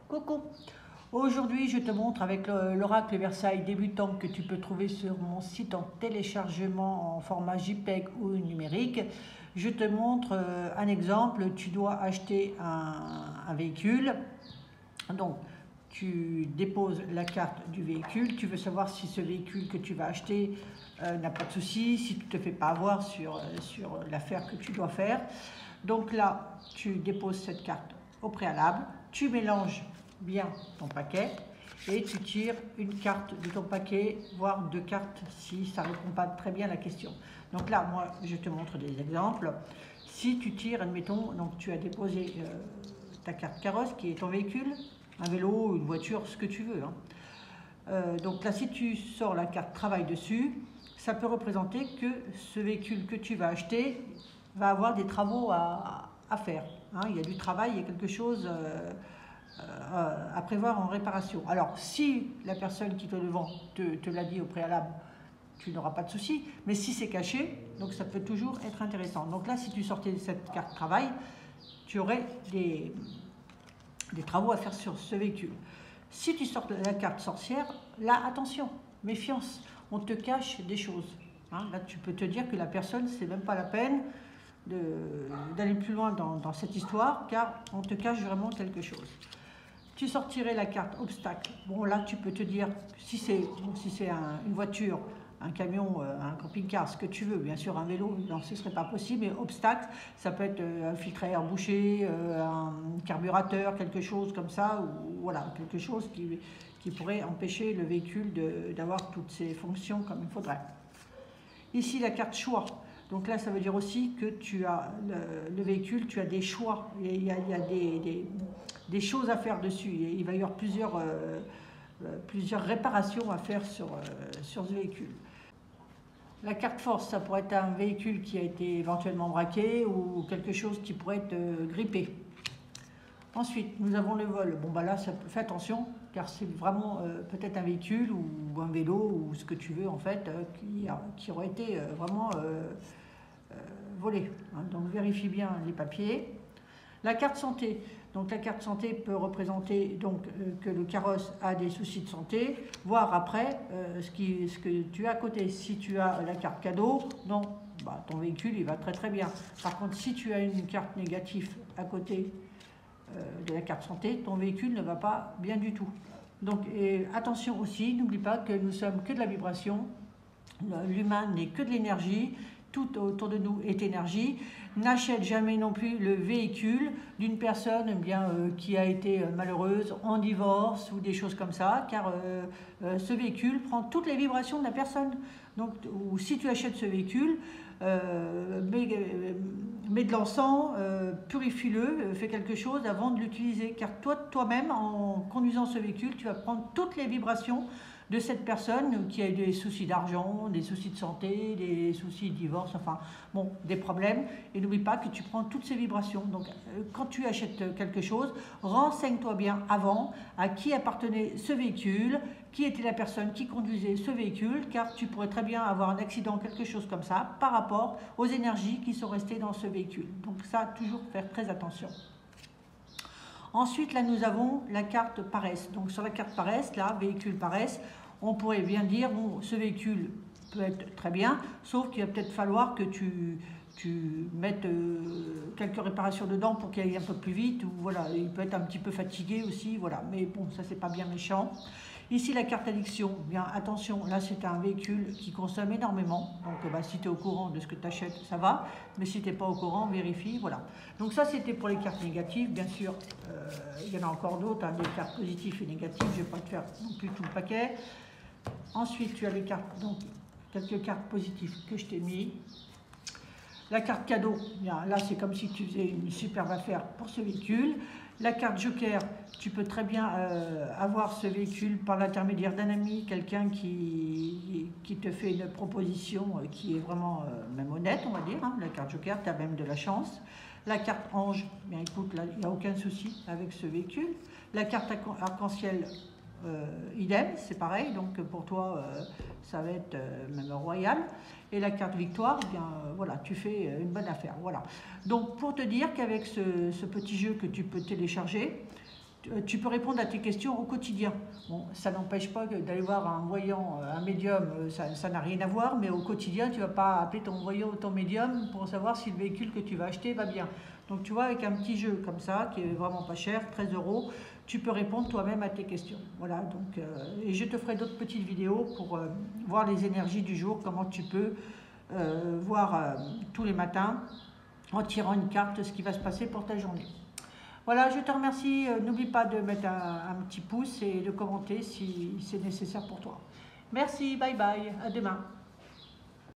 Coucou! Aujourd'hui, je te montre avec l'Oracle Versailles débutant que tu peux trouver sur mon site en téléchargement en format JPEG ou numérique. Je te montre un exemple. Tu dois acheter un véhicule. Donc, tu déposes la carte du véhicule. Tu veux savoir si ce véhicule que tu vas acheter n'a pas de souci, si tu ne te fais pas avoir sur l'affaire que tu dois faire. Donc là, tu déposes cette carte au préalable. Tu mélanges bien ton paquet et tu tires une carte de ton paquet, voire deux cartes si ça ne répond pas très bien à la question. Donc là, moi, je te montre des exemples. Si tu tires, admettons, donc tu as déposé ta carte carrosse qui est ton véhicule, un vélo, une voiture, ce que tu veux. Donc là, si tu sors la carte travail dessus, ça peut représenter que ce véhicule que tu vas acheter va avoir des travaux à faire. Il y a du travail, il y a quelque chose à prévoir en réparation. Alors, si la personne qui te le vend te l'a dit au préalable, tu n'auras pas de souci. Mais si c'est caché, donc ça peut toujours être intéressant. Donc là, si tu sortais cette carte travail, tu aurais des travaux à faire sur ce véhicule. Si tu sors la carte sorcière, là, attention, méfiance, on te cache des choses. Là, tu peux te dire que la personne, c'est même pas la peine d'aller plus loin dans cette histoire, car on te cache vraiment quelque chose. Tu sortirais la carte obstacle. Bon, là, tu peux te dire, si c'est une voiture, un camion, un camping-car, ce que tu veux, bien sûr, un vélo, non, ce ne serait pas possible, mais obstacle, ça peut être un filtre à air bouché, un carburateur, quelque chose comme ça, ou voilà, quelque chose qui pourrait empêcher le véhicule d'avoir toutes ses fonctions comme il faudrait. Ici, la carte choix. Donc là, ça veut dire aussi que tu as le véhicule, tu as des choix. Il y a des choses à faire dessus. Et il va y avoir plusieurs réparations à faire sur ce véhicule. La carte force, ça pourrait être un véhicule qui a été éventuellement braqué ou quelque chose qui pourrait être grippé. Ensuite, nous avons le vol. Bon, bah là, fais attention, car c'est vraiment peut-être un véhicule ou un vélo ou ce que tu veux, en fait, qui aurait été vraiment volé. Donc, vérifie bien les papiers. La carte santé. Donc, la carte santé peut représenter donc, que le carrosse a des soucis de santé, voire après ce que tu as à côté. Si tu as la carte cadeau, non, bah, ton véhicule, il va très très bien. Par contre, si tu as une carte négative à côté, de la carte santé, ton véhicule ne va pas bien du tout. Donc attention aussi, n'oublie pas que nous sommes que de la vibration, l'humain n'est que de l'énergie, tout autour de nous est énergie. N'achète jamais non plus le véhicule d'une personne qui a été malheureuse, en divorce ou des choses comme ça, car ce véhicule prend toutes les vibrations de la personne. Donc, ou si tu achètes ce véhicule, mets de l'encens, purifie-le, fais quelque chose avant de l'utiliser, car toi-même, en conduisant ce véhicule, tu vas prendre toutes les vibrations de cette personne qui a eu des soucis d'argent, des soucis de santé, des soucis de divorce, enfin, bon, des problèmes. Et n'oublie pas que tu prends toutes ces vibrations. Donc, quand tu achètes quelque chose, renseigne-toi bien avant à qui appartenait ce véhicule, qui était la personne qui conduisait ce véhicule, car tu pourrais très bien avoir un accident, quelque chose comme ça, par rapport aux énergies qui sont restées dans ce véhicule. Donc ça, toujours faire très attention. Ensuite, là, nous avons la carte paresse. Donc, sur la carte paresse, là, véhicule paresse, on pourrait bien dire, bon, ce véhicule peut être très bien, sauf qu'il va peut-être falloir que tu mettes quelques réparations dedans pour qu'il aille un peu plus vite, ou voilà, il peut être un petit peu fatigué aussi, voilà, mais bon, ça, c'est pas bien méchant. Ici, la carte addiction, bien attention, là c'est un véhicule qui consomme énormément, donc si tu es au courant de ce que tu achètes, ça va, mais si tu n'es pas au courant, vérifie, voilà. Donc ça c'était pour les cartes négatives, bien sûr, il y en a encore d'autres, des cartes positives et négatives, je ne vais pas te faire non plus tout le paquet. Ensuite, tu as les cartes, donc quelques cartes positives que je t'ai mis. La carte cadeau, bien, là c'est comme si tu faisais une superbe affaire pour ce véhicule. La carte joker, tu peux très bien avoir ce véhicule par l'intermédiaire d'un ami, quelqu'un qui te fait une proposition qui est vraiment même honnête, on va dire. La carte joker, tu as même de la chance. La carte ange, bien écoute, là il n'y a aucun souci avec ce véhicule. La carte arc-en-ciel, idem, c'est pareil, donc pour toi ça va être même royal. Et la carte victoire, eh bien voilà, tu fais une bonne affaire. Voilà. Donc pour te dire qu'avec ce petit jeu que tu peux télécharger, tu peux répondre à tes questions au quotidien. Bon, ça n'empêche pas d'aller voir un voyant, un médium, ça n'a rien à voir, mais au quotidien, tu ne vas pas appeler ton voyant ou ton médium pour savoir si le véhicule que tu vas acheter va bien. Donc tu vois, avec un petit jeu comme ça, qui est vraiment pas cher, 13 €, tu peux répondre toi-même à tes questions. Voilà, donc, et je te ferai d'autres petites vidéos pour voir les énergies du jour, comment tu peux voir tous les matins, en tirant une carte, ce qui va se passer pour ta journée. Voilà, je te remercie. N'oublie pas de mettre un petit pouce et de commenter si c'est nécessaire pour toi. Merci, bye bye, à demain.